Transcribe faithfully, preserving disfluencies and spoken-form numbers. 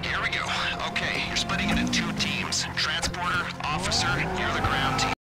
Here we go. Okay, you're splitting it in two teams. Transporter, officer, you're the ground team.